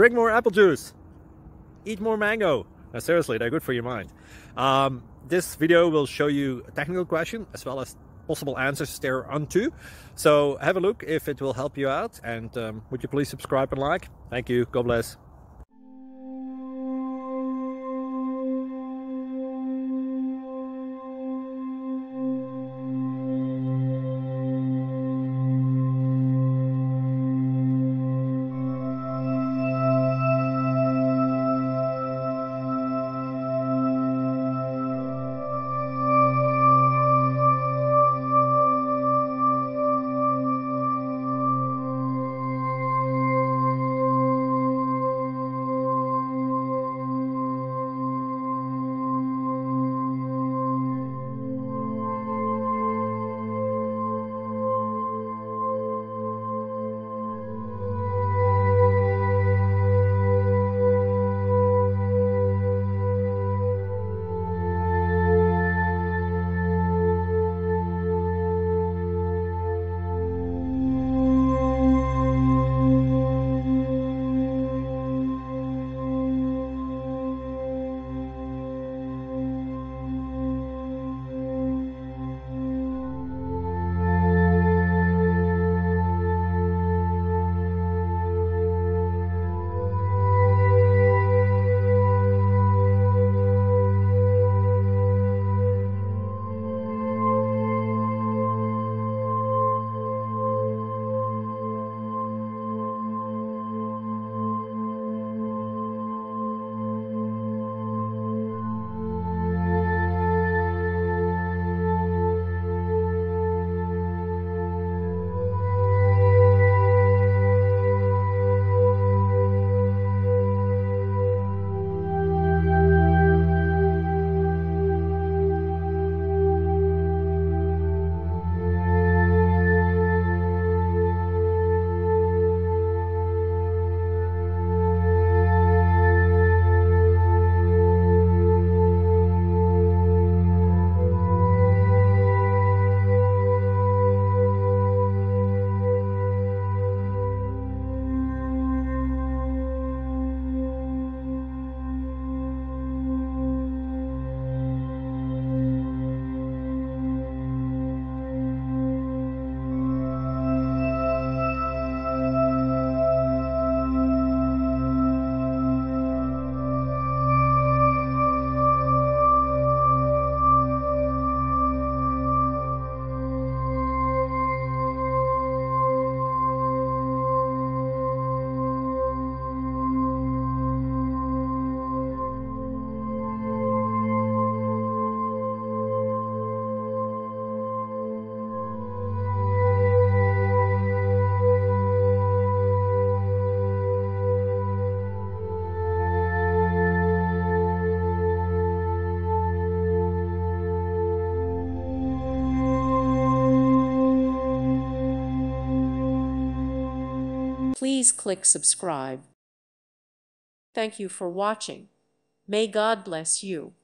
drink more apple juice, eat more mango. No, seriously, they're good for your mind. This video will show you a technical question as well as possible answers thereunto. So have a look if it will help you out, and would you please subscribe and like? Thank you. God bless. Please click subscribe. Thank you for watching. May God bless you.